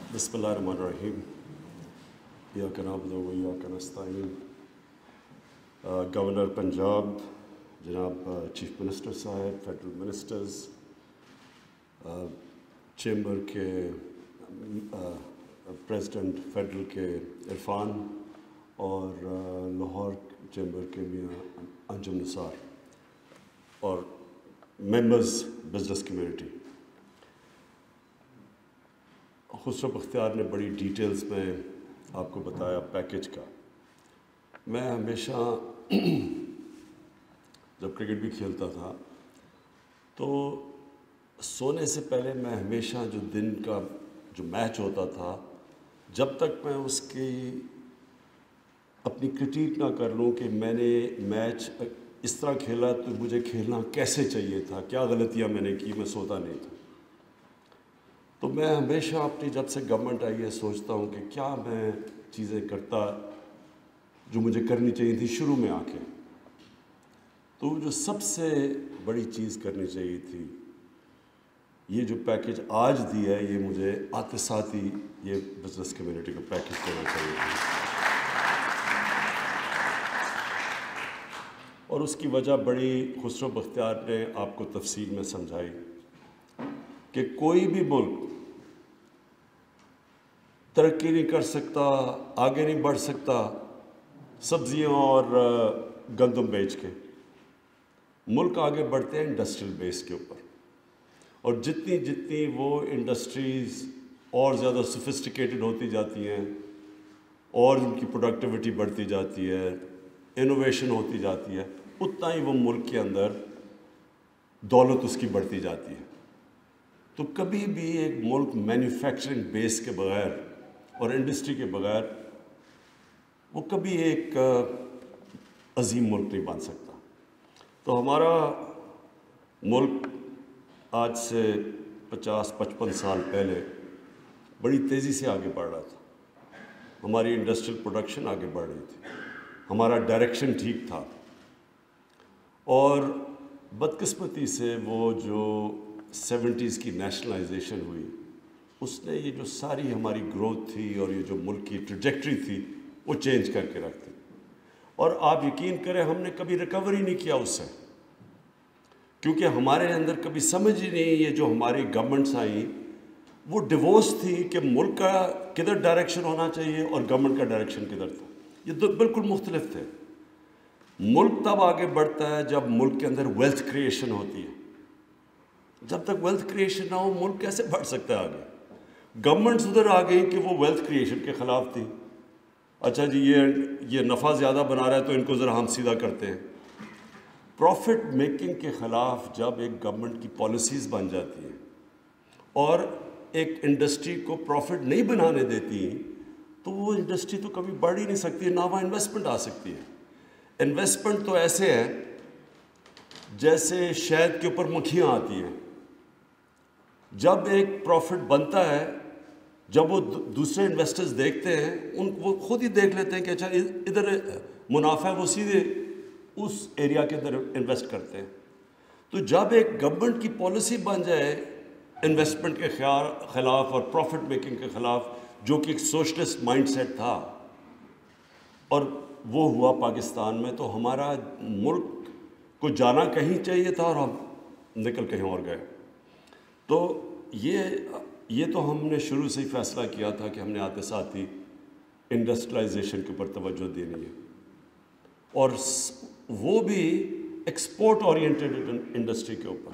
बिस्मिल्लाहिर्रहमानिर्रहीम। इय्याका नअबुदु व इय्याका नस्तईन। गवर्नर पंजाब जनाब चीफ मिनिस्टर साहब, फेडरल मिनिस्टर्स, चैम्बर के प्रेसिडेंट फेडरल के इरफान और लाहौर चैम्बर के मियाँ अंजुम निसार और members business community. Khusro Bakhtiar ने बड़ी डिटेल्स में आपको बताया पैकेज का। मैं हमेशा जब क्रिकेट भी खेलता था तो सोने से पहले मैं हमेशा जो दिन का जो मैच होता था, जब तक मैं उसकी अपनी क्रिटिक ना कर लूँ कि मैंने मैच इस तरह खेला तो मुझे खेलना कैसे चाहिए था, क्या गलतियाँ मैंने की, मैं सोता नहीं था। तो मैं हमेशा अपनी जब से गवर्नमेंट आई है सोचता हूँ कि क्या मैं चीज़ें करता जो मुझे करनी चाहिए थी शुरू में आके। तो जो सबसे बड़ी चीज़ करनी चाहिए थी, ये जो पैकेज आज दिया है, ये मुझे आते साथ ही ये बिजनेस कम्युनिटी का पैकेज देना चाहिए था। और उसकी वजह बड़ी खुसरो बख्तियार ने आपको तफसील में समझाई कि कोई भी मुल्क तरक्की नहीं कर सकता, आगे नहीं बढ़ सकता सब्जियां और गंदम बेच के। मुल्क आगे बढ़ते हैं इंडस्ट्रियल बेस के ऊपर, और जितनी जितनी वो इंडस्ट्रीज़ और ज़्यादा सोफिस्टिकेटेड होती जाती हैं और उनकी प्रोडक्टिविटी बढ़ती जाती है, इनोवेशन होती जाती है, उतना ही वो मुल्क के अंदर दौलत उसकी बढ़ती जाती है। तो कभी भी एक मुल्क मैन्युफैक्चरिंग बेस के बगैर और इंडस्ट्री के बगैर वो कभी एक अजीम मुल्क नहीं बन सकता। तो हमारा मुल्क आज से 50-55 साल पहले बड़ी तेज़ी से आगे बढ़ रहा था। हमारी इंडस्ट्रियल प्रोडक्शन आगे बढ़ रही थी, हमारा डायरेक्शन ठीक था। और बदकिस्मती से वो जो 70s की नेशनलाइजेशन हुई, उसने ये जो सारी हमारी ग्रोथ थी और ये जो मुल्क की ट्रैजेक्टरी थी वो चेंज करके रख दी। और आप यकीन करें, हमने कभी रिकवरी नहीं किया उससे, क्योंकि हमारे अंदर कभी समझ ही नहीं, ये जो हमारी गवर्नमेंट्स आई वो डिवोर्स थी कि मुल्क का किधर डायरेक्शन होना चाहिए और गवर्नमेंट का डायरेक्शन किधर था। ये दो बिल्कुल मुख्तलिफ थे। मुल्क तब आगे बढ़ता है जब मुल्क के अंदर वेल्थ क्रिएशन होती है। जब तक वेल्थ क्रिएशन ना हो, मुल्क कैसे बढ़ सकता है आगे। गवर्नमेंट्स उधर आ गई कि वो वेल्थ क्रिएशन के ख़िलाफ़ थी। अच्छा जी, ये नफ़ा ज़्यादा बना रहा है तो इनको ज़रा हम सीधा करते हैं। प्रॉफिट मेकिंग के ख़िलाफ़ जब एक गवर्नमेंट की पॉलिसीज़ बन जाती हैं और एक इंडस्ट्री को प्रॉफिट नहीं बनाने देती, तो वो इंडस्ट्री तो कभी बढ़ ही नहीं सकती, ना वहाँ इन्वेस्टमेंट आ सकती है। इन्वेस्टमेंट तो ऐसे है जैसे शहद के ऊपर मक्खियाँ आती हैं। जब एक प्रॉफिट बनता है, जब वो दूसरे इन्वेस्टर्स देखते हैं, वो खुद ही देख लेते हैं कि अच्छा इधर मुनाफा है, वो सीधे उस एरिया के अंदर इन्वेस्ट करते हैं। तो जब एक गवर्नमेंट की पॉलिसी बन जाए इन्वेस्टमेंट के ख़िलाफ़ और प्रॉफिट मेकिंग के ख़िलाफ़, जो कि एक सोशलिस्ट माइंडसेट था, और वो हुआ पाकिस्तान में, तो हमारा मुल्क को जाना कहीं चाहिए था और हम निकल कहीं और गए। तो ये तो हमने शुरू से ही फ़ैसला किया था कि हमने आते साथ ही इंडस्ट्रियलाइजेशन के ऊपर तवज्जो देनी है, और वो भी एक्सपोर्ट ओरिएंटेड इंडस्ट्री के ऊपर।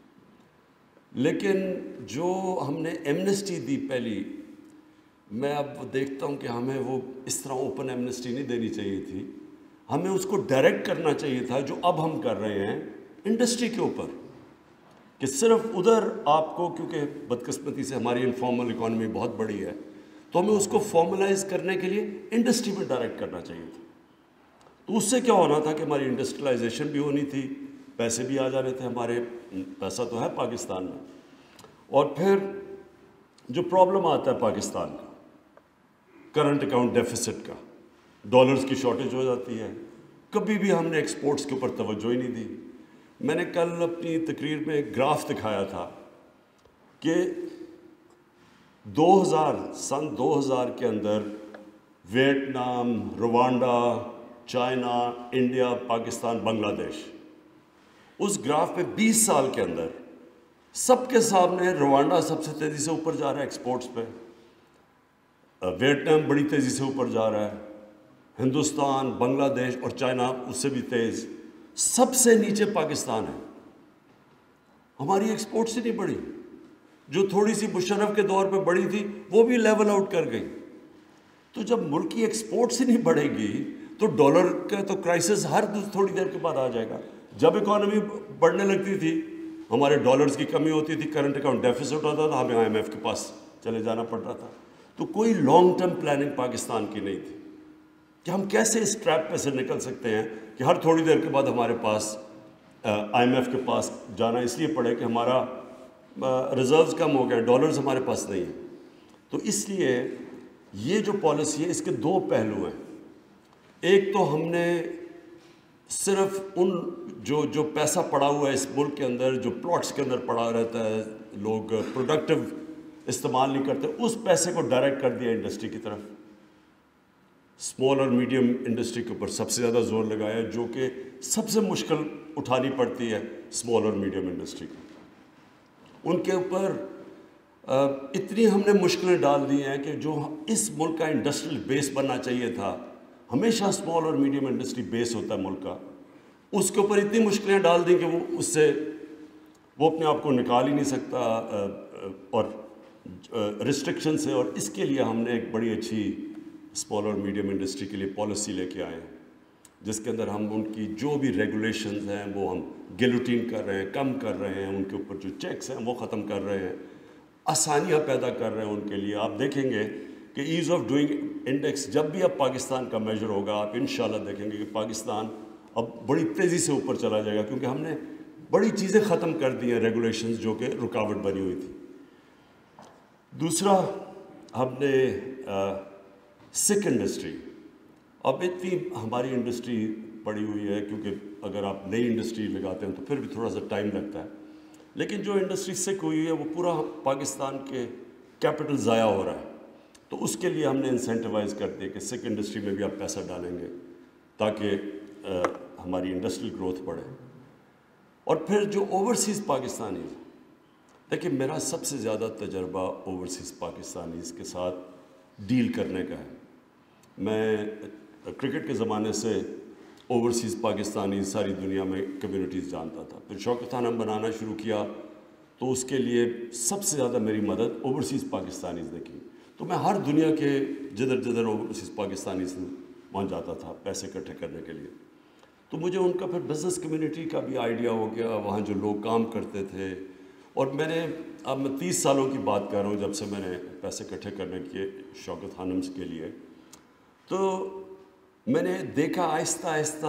लेकिन जो हमने एमनेस्टी दी पहली, मैं अब देखता हूँ कि हमें वो इस तरह ओपन एमनेस्टी नहीं देनी चाहिए थी। हमें उसको डायरेक्ट करना चाहिए था, जो अब हम कर रहे हैं इंडस्ट्री के ऊपर, कि सिर्फ उधर आपको, क्योंकि बदकिस्मती से हमारी इनफॉर्मल इकॉनमी बहुत बड़ी है, तो हमें उसको फॉर्मलाइज करने के लिए इंडस्ट्री में डायरेक्ट करना चाहिए था। तो उससे क्या होना था कि हमारी इंडस्ट्रियलाइजेशन भी होनी थी, पैसे भी आ जाने थे हमारे, पैसा तो है पाकिस्तान में। और फिर जो प्रॉब्लम आता है पाकिस्तान का करंट अकाउंट डेफिसिट का, डॉलर्स की शॉर्टेज हो जाती है। कभी भी हमने एक्सपोर्ट्स के ऊपर तवज्जो ही नहीं दी। मैंने कल अपनी तकरीर में एक ग्राफ दिखाया था कि سن 2000 کے اندر Vietnam, Rwanda, China, India, Pakistan, Bangladesh, اس گراف پہ 20 سال کے اندر سب کے سامنے روانڈا سب سے تیزی سے اوپر جا رہا ہے ایکسپورٹس پہ، ویتنام بڑی تیزی سے اوپر جا رہا ہے، ہندوستان، بنگلہ دیش اور چائنا اس سے بھی تیز، سب سے نیچے پاکستان ہے۔ ہماری ایکسپورٹس ہی نہیں بڑھی، جو تھوڑی سی مشرف کے دور پہ بڑی تھی وہ بھی لیول آؤٹ کر گئی۔ تو جب ملک کی ایکسپورٹس ہی نہیں بڑھے گی تو ڈالر کا تو کرائسس ہر تھوڑی دیر کے بعد آ جائے گا۔ جب اکانومی بڑھنے لگتی تھی ہمارے ڈالرز کی کمی ہوتی تھی، کرنٹ اکاؤنٹ ڈیفیسٹ ہوتا تھا، ہمیں IMF کے پاس چلے جانا پڑ رہا تھا۔ تو کوئی لانگ ٹرم پلاننگ پاکستان کی نہیں تھی کہ ہم کیسے اس ٹریپ پہ سے نکل سکتے ہیں کہ ہر تھوڑی دیر کے بعد ہمارے پاس IMF کے پاس جانا اس لیے پڑے کہ ہمارا ریزروز کم ہو گئے، ڈالرز ہمارے پاس نہیں ہیں۔ تو اس لیے یہ جو پالیسی ہے اس کے دو پہلو ہیں۔ ایک تو ہم نے صرف ان جو پیسہ پڑا ہوا ہے اس ملک کے اندر، جو پلاٹس کے اندر پڑا رہتا ہے، لوگ پروڈکٹیو استعمال نہیں کرتے، اس پیسے کو ڈائریکٹ کر دیا انڈسٹری کی طرف۔ اسمال اور میڈیم انڈسٹری کے اوپر سب سے زیادہ زور لگایا، جو کہ سب سے مشکل اٹھانی پڑتی ہے اسمال اور میڈیم انڈسٹری کو۔ ان کے اوپر اتنی ہم نے مشکلیں ڈال دی ہیں کہ جو اس ملک کا انڈسٹریل بیس بننا چاہیے تھا، ہمیشہ اسمال اور میڈیم انڈسٹری بیس ہوتا ہے ملک کا، اس کے اوپر اتنی مشکلیں ڈال دیں کہ وہ اپنے آپ کو نکال ہی نہیں سکتا اور ریسٹرکشن سے۔ اور اس کے لیے ہم نے ایک بڑی اچھی اسمال اور میڈیم انڈسٹری کے لیے پالیسی لے کے آئے ہیں، جس کے اندر ہم ان کی جو بھی ریگولیشنز ہیں وہ ہم گیلوٹین کر رہے ہیں، کم کر رہے ہیں، ان کے اوپر جو چیکس ہیں وہ ختم کر رہے ہیں، آسانیاں پیدا کر رہے ہیں ان کے لیے۔ آپ دیکھیں گے کہ ایز آف ڈوئنگ انڈیکس جب بھی اب پاکستان کا میجر ہوگا، آپ انشاءاللہ دیکھیں گے کہ پاکستان اب بڑی تیزی سے اوپر چلا جائے گا، کیونکہ ہم نے بڑی چیزیں ختم کر دی ہیں، ریگولیشنز جو کہ رکاوٹ بنی ہوئی تھی۔ دوسرا، ہم نے سکھ انڈسٹری، اب اتنی ہماری انڈسٹری پڑی ہوئی ہے، کیونکہ اگر آپ نئی انڈسٹری لگاتے ہیں تو پھر بھی تھوڑا سا ٹائم لگتا ہے، لیکن جو انڈسٹری سکھ ہوئی ہے وہ پورا پاکستان کے کیپٹل ضائع ہو رہا ہے۔ تو اس کے لیے ہم نے انسینٹیوائز کر دیا کہ سکھ انڈسٹری میں بھی آپ پیسہ ڈالیں گے تاکہ ہماری انڈسٹریل گروتھ بڑھے۔ اور پھر جو اوورسیز پاکستانیز، دیکھیں میرا سب سے زیادہ تجربہ اوورسیز پاکستانیز کے ساتھ ڈیل کرنے کا ہے۔ میں کرکٹ کے زمانے سے اوورسیز پاکستانی ساری دنیا میں کمیونٹیز جانتا تھا، پھر شوکت خانم بنانا شروع کیا تو اس کے لیے سب سے زیادہ میری مدد اوورسیز پاکستانیز نے کی۔ تو میں ہر دنیا کے جدھر اوورسیز پاکستانیز وہاں جاتا تھا پیسے اکٹھے کرنے کے لیے، تو مجھے ان کا پھر بزنس کمیونٹی کا بھی آئیڈیا ہو گیا، وہاں جو لوگ کام کرتے تھے۔ اور اب میں 30 سالوں کی بات کر رہا ہوں جب سے میں نے پیسے اکٹھے کرنے کیے شوکت خانم کے لیے، تو میں نے دیکھا آہستہ آہستہ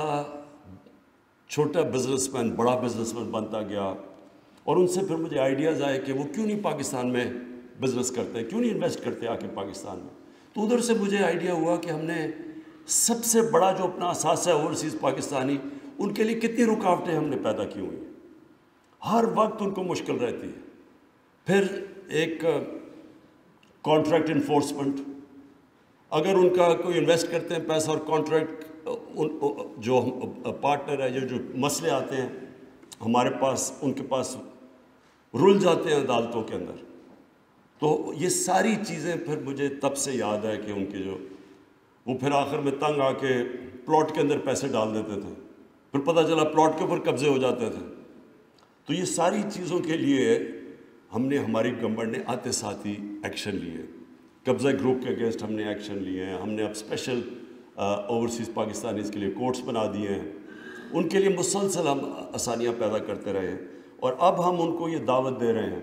چھوٹا بزنس مین بڑا بزنس مین بنتا گیا، اور ان سے پھر مجھے آئیڈیاز آئے کہ وہ کیوں نہیں پاکستان میں بزنس کرتے، کیوں نہیں انویسٹ کرتے آ کے پاکستان میں۔ تو ادھر سے مجھے آئیڈیا ہوا کہ ہم نے سب سے بڑا جو اپنا اثاثہ ہے اوورسیز پاکستانی، ان کے لیے کتنی رکاوٹیں ہم نے پیدا کی ہوئی ہیں، ہر وقت ان کو مشکل رہتی ہے۔ پھر ایک کانٹریکٹ انفورسمنٹ، اگر ان کا کوئی انویسٹ کرتے ہیں پیسہ اور کانٹریکٹ جو پارٹنر ہے، جو مسئلے آتے ہیں ہمارے پاس، ان کے پاس رل جاتے ہیں عدالتوں کے اندر۔ تو یہ ساری چیزیں پھر مجھے تب سے یاد ہے کہ ان کے وہ پھر آخر میں تنگ آ کے پلاٹ کے اندر پیسے ڈال دیتے تھے، پھر پتہ چلا پلاٹ کے اوپر قبضے ہو جاتے تھے۔ تو یہ ساری چیزوں کے لیے ہم نے، ہماری گورنمنٹ نے آتے ساتھ ہی ایکشن لیے، قبضہ گروپ کے اگینسٹ ہم نے ایکشن لیے ہیں۔ ہم نے اب اسپیشل اوورسیز پاکستانیز کے لیے کورٹس بنا دیے ہیں، ان کے لیے مسلسل ہم آسانیاں پیدا کرتے رہے ہیں۔ اور اب ہم ان کو یہ دعوت دے رہے ہیں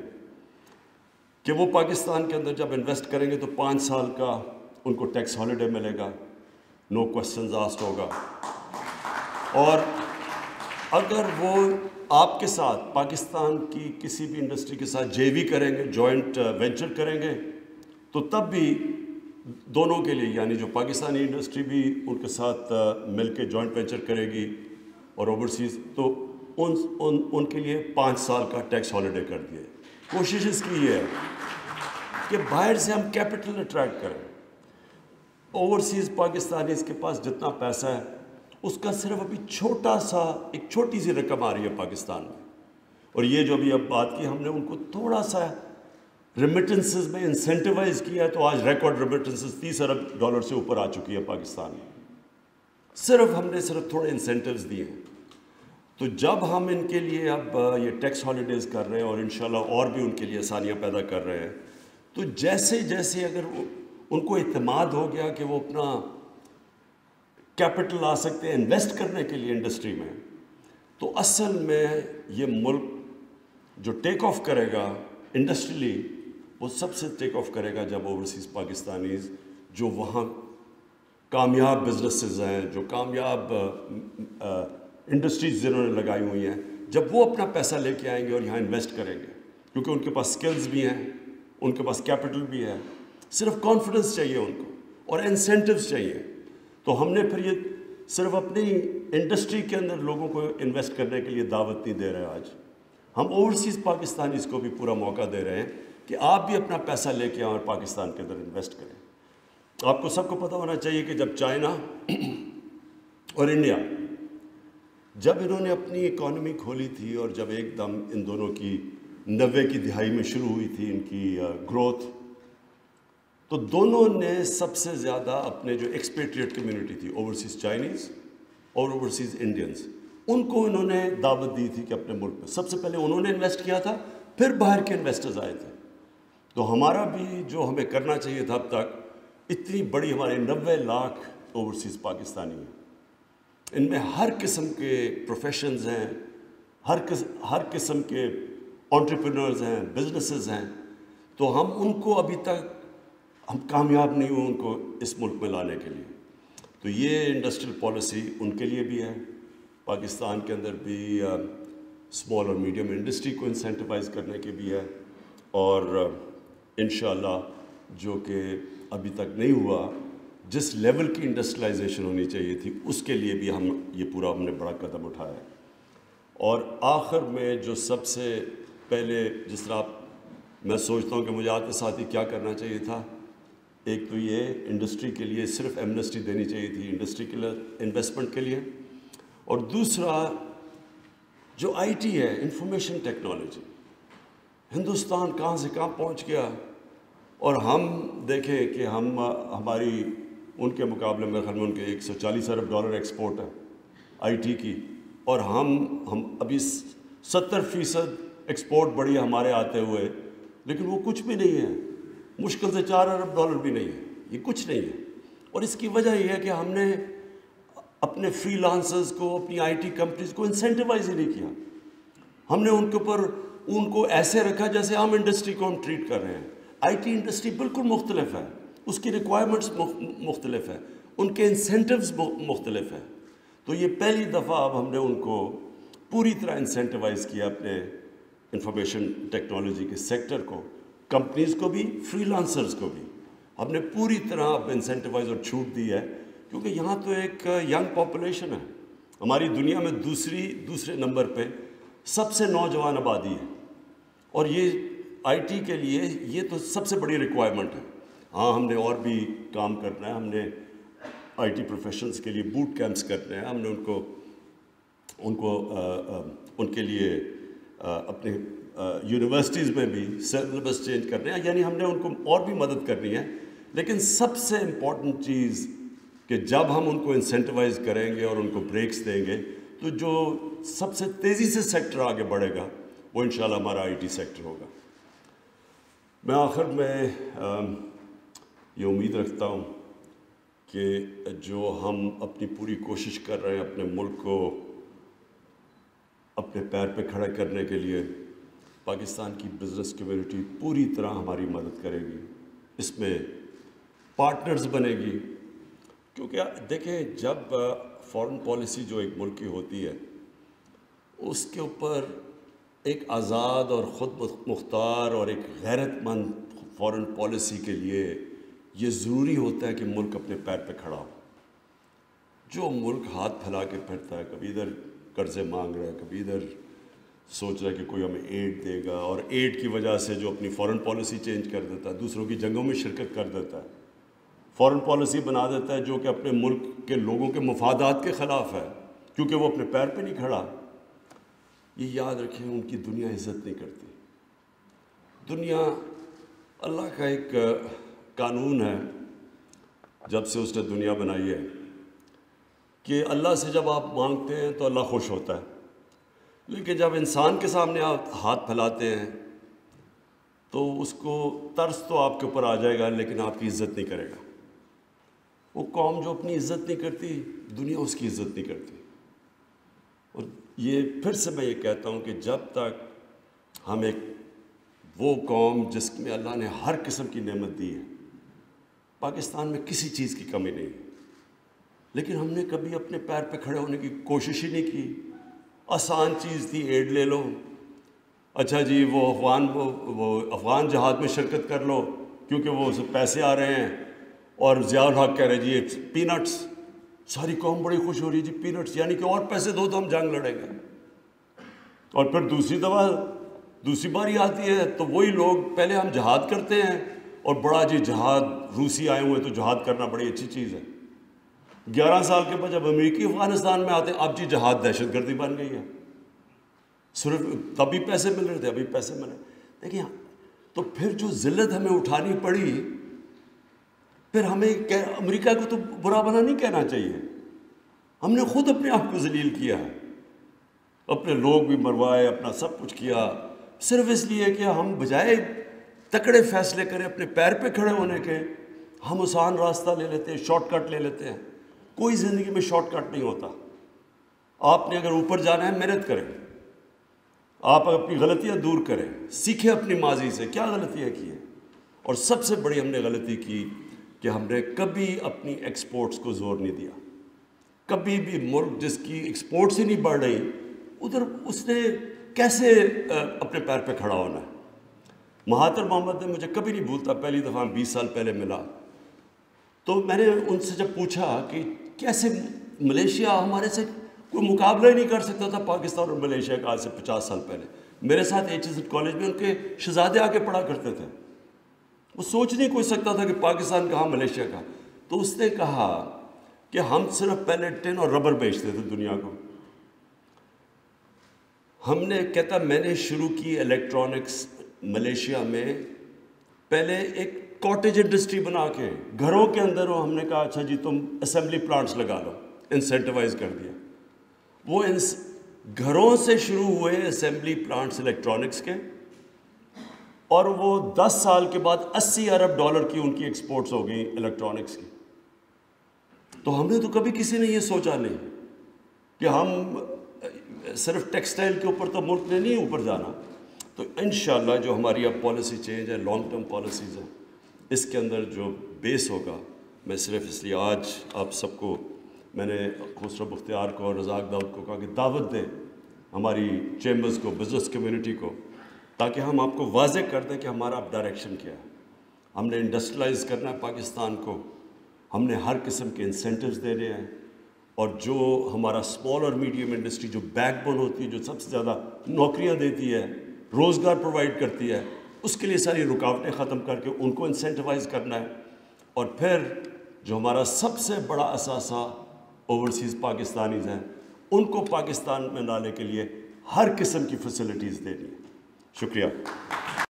کہ وہ پاکستان کے اندر جب انویسٹ کریں گے تو 5 سال کا ان کو ٹیکس ہالیڈے ملے گا، نو کوسچنز آسکڈ ہوگا۔ اور اگر وہ آپ کے ساتھ پاکستان کی کسی بھی انڈسٹری کے ساتھ JV کریں گے، جوائنٹ وینچر کریں گے، تو تب بھی دونوں کے لیے، یعنی جو پاکستانی انڈسٹری بھی ان کے ساتھ مل کے جوائنٹ وینچر کرے گی اور اوورسیز، تو ان کے لیے 5 سال کا ٹیکس ہالیڈے کر دیے۔ کوشش اس کی یہ ہے کہ باہر سے ہم کیپٹل اٹریکٹ کریں. اوورسیز پاکستانیز کے پاس جتنا پیسہ ہے اس کا صرف ابھی ایک چھوٹی سی رقم آ رہی ہے پاکستان میں. اور یہ جو ابھی اب بات کی ہم نے ان کو تھوڑا سا ریمیٹنسز میں انسینٹیوائز کیا ہے تو آج ریکارڈ ریمیٹنسز $30 ارب سے اوپر آ چکی ہے پاکستان میں. ہم نے تھوڑے انسینٹیوز دیے ہیں. تو جب ہم ان کے لیے اب یہ ٹیکس ہالیڈیز کر رہے ہیں اور انشاءاللہ اور بھی ان کے لیے آسانیاں پیدا کر رہے ہیں, تو جیسے اگر ان کو اعتماد ہو گیا کہ وہ اپنا کیپٹل لا سکتے ہیں انویسٹ کرنے کے لیے انڈسٹری میں, تو اصل میں یہ ملک جو ٹیک آف کرے گا انڈسٹریلی, وہ سب سے ٹیک آف کرے گا جب اوورسیز پاکستانیز جو وہاں کامیاب بزنسز ہیں, جو کامیاب انڈسٹریز جنہوں نے لگائی ہوئی ہیں, جب وہ اپنا پیسہ لے کے آئیں گے اور یہاں انویسٹ کریں گے, کیونکہ ان کے پاس سکلز بھی ہیں, ان کے پاس کیپٹل بھی ہے, صرف کانفیڈنس چاہیے ان کو اور انسینٹیوز چاہیے. تو ہم نے پھر یہ صرف اپنی انڈسٹری کے اندر لوگوں کو انویسٹ کرنے کے لیے دعوت نہیں دے رہے, آج ہم اوورسیز پاکستانیز کو بھی پورا موقع دے رہے ہیں کہ آپ بھی اپنا پیسہ لے کے آئیں اور پاکستان کے اندر انویسٹ کریں. آپ کو سب کو پتہ ہونا چاہیے کہ جب چائنا اور انڈیا جب انہوں نے اپنی اکانومی کھولی تھی اور جب ایک دم ان دونوں کی 90 کی دہائی میں شروع ہوئی تھی ان کی گروتھ, تو دونوں نے سب سے زیادہ اپنے جو ایکسپیٹریٹ کمیونٹی تھی, اوورسیز چائنیز اور اوورسیز انڈینز, ان کو انہوں نے دعوت دی تھی کہ اپنے ملک میں سب سے پہلے انہوں نے انویسٹ کیا تھا, پھر باہر کے انویسٹرز آئے تھے. تو ہمارا بھی جو ہمیں کرنا چاہیے تھا اب تک, اتنی بڑی ہمارے 90 لاکھ اوورسیز پاکستانی ہیں, ان میں ہر قسم کے پروفیشنز ہیں, ہر قسم کے انٹرپرینورز ہیں, بزنسز ہیں, تو ہم ان کو ابھی تک ہم کامیاب نہیں ہوئے ان کو اس ملک میں لانے کے لیے. تو یہ انڈسٹریل پالیسی ان کے لیے بھی ہے, پاکستان کے اندر بھی اسمال اور میڈیم انڈسٹری کو انسینٹیوائز کرنے کے بھی ہے, اور انشاءاللہ جو کہ ابھی تک نہیں ہوا, جس لیول کی انڈسٹریلائزیشن ہونی چاہیے تھی اس کے لیے بھی ہم نے بڑا قدم اٹھایا ہے. اور آخر میں جو سب سے پہلے جس طرح میں سوچتا ہوں کہ مجھے آتے ساتھ ہی کیا کرنا چاہیے تھا, ایک تو یہ انڈسٹری کے لیے صرف ایمنسٹی دینی چاہیے تھی انڈسٹری کے لیے انویسٹمنٹ کے لیے, اور دوسرا جو آئی ٹی ہے, انفارمیشن ٹیکنالوجی, ہندوستان کہاں سے کہاں پہنچ گیا, اور ہم دیکھیں کہ ہماری ان کے مقابلے میں خیال میں ان کے $140 ارب ایکسپورٹ ہے آئی ٹی کی, اور ہم ابھی 70% ایکسپورٹ بڑھی ہے ہمارے آتے ہوئے, لیکن وہ کچھ بھی نہیں ہے, مشکل سے $4 ارب بھی نہیں ہے, یہ کچھ نہیں ہے. اور اس کی وجہ یہ ہے کہ ہم نے اپنے فری لانسرز کو, اپنی آئی ٹی کمپنیز کو انسینٹیوائز ہی نہیں کیا. ہم نے ان کو ایسے رکھا جیسے عام انڈسٹری کو ہم ٹریٹ کر رہے ہیں. آئی ٹی انڈسٹری بالکل مختلف ہے, اس کی ریکوائرمنٹس مختلف ہے, ان کے انسینٹیوز مختلف ہیں. تو یہ پہلی دفعہ اب ہم نے ان کو پوری طرح انسینٹیوائز کیا, اپنے انفارمیشن ٹیکنالوجی کے سیکٹر کو, کمپنیز کو بھی, فری لانسرز کو بھی ہم نے پوری طرح اب انسینٹیوائز اور چھوٹ دی ہے, کیونکہ یہاں تو ایک ینگ پاپولیشن ہے, ہماری دنیا میں دوسرے نمبر پہ سب سے نوجوان آبادی ہے, اور یہ آئی ٹی کے لیے یہ تو سب سے بڑی ریکوائرمنٹ ہے. ہاں ہم نے اور بھی کام کرنا ہے, ہم نے آئی ٹی پروفیشنز کے لیے بوٹ کیمپس کرنے ہیں, ہم نے ان کے لیے اپنے یونیورسٹیز میں بھی سلیبس چینج کرنے ہیں, یعنی ہم نے ان کو اور بھی مدد کرنی ہے. لیکن سب سے امپورٹنٹ چیز کہ جب ہم ان کو انسینٹیوائز کریں گے اور ان کو بریکس دیں گے, تو جو سب سے تیزی سے سیکٹر آگے بڑھے گا وہ انشاءاللہ ہمارا آئی ٹی سیکٹر ہوگا. میں آخر میں یہ امید رکھتا ہوں کہ جو ہم اپنی پوری کوشش کر رہے ہیں اپنے ملک کو اپنے پیر پہ کھڑا کرنے کے لیے, پاکستان کی بزنس کمیونٹی پوری طرح ہماری مدد کرے گی, اس میں پارٹنرز بنے گی. کیونکہ دیکھیں جب فارن پالیسی جو ایک ملک کی ہوتی ہے, اس کے اوپر ایک آزاد اور خود مختار اور ایک غیرت مند فارن پالیسی کے لیے یہ ضروری ہوتا ہے کہ ملک اپنے پیر پہ کھڑا ہو. جو ملک ہاتھ پھیلا کے پھرتا ہے, کبھی ادھر قرضے مانگ رہا ہے, کبھی ادھر سوچ رہا ہے کہ کوئی ہمیں ایڈ دے گا، اور ایڈ کی وجہ سے جو اپنی فورن پالیسی چینج کر دیتا ہے، دوسروں کی جنگوں میں شرکت کر دیتا ہے، فورن پالیسی بنا دیتا ہے جو کہ اپنے ملک کے لوگوں کے مفادات کے خلاف ہے، کیونکہ وہ اپنے پیر پہ نہیں کھڑا۔ یہ یاد رکھیں، ان کی دنیا عزت نہیں کرتی۔ دنیا اللہ کا ایک قانون ہے جب سے اس نے دنیا بنائی ہے کہ اللہ سے جب آپ مانگتے ہیں تو اللہ خوش ہوتا ہے، لیکن جب انسان کے سامنے آپ ہاتھ پھیلاتے ہیں تو اس کو ترس تو آپ کے اوپر آ جائے گا، لیکن آپ کی عزت نہیں کرے گا۔ وہ قوم جو اپنی عزت نہیں کرتی، دنیا اس کی عزت نہیں کرتی۔ اور یہ پھر سے میں یہ کہتا ہوں کہ جب تک ہم ایک وہ قوم جس میں اللہ نے ہر قسم کی نعمت دی ہے، پاکستان میں کسی چیز کی کمی نہیں، لیکن ہم نے کبھی اپنے پیر پہ کھڑے ہونے کی کوشش ہی نہیں کی۔ آسان چیز تھی، ایڈ لے لو، اچھا جی وہ افغان جہاد میں شرکت کر لو کیونکہ وہ پیسے آ رہے ہیں، اور ضیاء الحق کہہ رہے جی پی نٹس، ساری قوم بڑی خوش ہو رہی ہے جی پی نٹس، یعنی کہ اور پیسے دو تو ہم جنگ لڑیں گے۔ اور پھر دوسری باری آتی ہے تو وہی لوگ، پہلے ہم جہاد کرتے ہیں اور بڑا جی جہاد، روسی آئے ہوئے تو جہاد کرنا بڑی اچھی چیز ہے۔ 11 سال کے بعد جب امریکی افغانستان میں آتے ہیں، اب جی جہاد دہشت گردی بن گئی ہے۔ صرف تبھی پیسے مل رہے تھے، ابھی پیسے مل رہے۔ دیکھیں، تو پھر جو ذلت ہمیں اٹھانی پڑی، پھر ہمیں امریکہ کو تو برا بنا نہیں کہنا چاہیے، ہم نے خود اپنے آپ کو ذلیل کیا ہے، اپنے لوگ بھی مروائے، اپنا سب کچھ کیا، صرف اس لیے کہ ہم بجائے تکڑے فیصلے کریں اپنے پیر پہ کھڑے ہونے کے، ہم آسان راستہ لے لیتے ہیں، شارٹ کٹ لے لیتے ہیں۔ کوئی زندگی میں شارٹ کٹ نہیں ہوتا۔ آپ نے اگر اوپر جانا ہے، محنت کریں، آپ اپنی غلطیاں دور کریں، سیکھیں اپنی ماضی سے کیا غلطیاں کی ہیں۔ اور سب سے بڑی ہم نے غلطی کی کہ ہم نے کبھی اپنی ایکسپورٹس کو زور نہیں دیا۔ کبھی بھی ملک جس کی ایکسپورٹس ہی نہیں بڑھ رہی، ادھر اس نے کیسے اپنے پیر پہ کھڑا ہونا ہے۔ مہاتر محمد نے مجھے کبھی نہیں بھولتا، پہلی دفعہ 20 سال پہلے ملا تو میں نے ان سے جب پوچھا کہ کیسے ملیشیا ہمارے سے کوئی مقابلہ ہی نہیں کر سکتا تھا، پاکستان اور ملیشیا کا، آج سے 50 سال پہلے میرے ساتھ HSN کالج میں ان کے شہزادے آ کے پڑھا کرتے تھے، وہ سوچ نہیں کوئی سکتا تھا کہ پاکستان کہاں ملیشیا کا۔ تو اس نے کہا کہ ہم صرف پہلے ٹن اور ربر بیچتے تھے دنیا کو، ہم نے کہتا میں نے شروع کی الیکٹرانکس ملیشیا میں، پہلے ایک کاٹیج انڈسٹری بنا کے گھروں کے اندر ہو، ہم نے کہا اچھا جی تم اسمبلی پلانٹس لگا لو، انسینٹیوائز کر دیا۔ وہ گھروں سے شروع ہوئے اسمبلی پلانٹس الیکٹرانکس کے، اور وہ 10 سال کے بعد $80 ارب کی ان کی ایکسپورٹس ہو گئی الیکٹرانکس کی۔ تو ہم نے تو کبھی کسی نے یہ سوچا نہیں کہ ہم صرف ٹیکسٹائل کے اوپر تو ملک نے نہیں اوپر جانا۔ تو انشاءاللہ جو ہماری اب پالیسی چینج ہے، لانگ ٹرم پالیسیز ہیں، اس کے اندر جو بیس ہوگا، میں صرف اس لیے آج آپ سب کو، میں نے خسرو بختیار کو اور رزاق داؤد کو کہا کہ دعوت دیں ہماری چیمبرز کو، بزنس کمیونٹی کو، تاکہ ہم آپ کو واضح کر دیں کہ ہمارا اب ڈائریکشن کیا ہے۔ ہم نے انڈسٹریلائز کرنا ہے پاکستان کو، ہم نے ہر قسم کے انسینٹیوز دینے ہیں، اور جو ہمارا اسمال اور میڈیم انڈسٹری جو بیک بون ہوتی ہے، جو سب سے زیادہ نوکریاں دیتی ہے، روزگار پرووائڈ کرتی ہے، اس کے لیے ساری رکاوٹیں ختم کر کے ان کو انسینٹیوائز کرنا ہے۔ اور پھر جو ہمارا سب سے بڑا اثاثہ اوورسیز پاکستانیز ہیں، ان کو پاکستان میں لانے کے لیے ہر قسم کی فیسلٹیز دینی ہے۔ شکریہ۔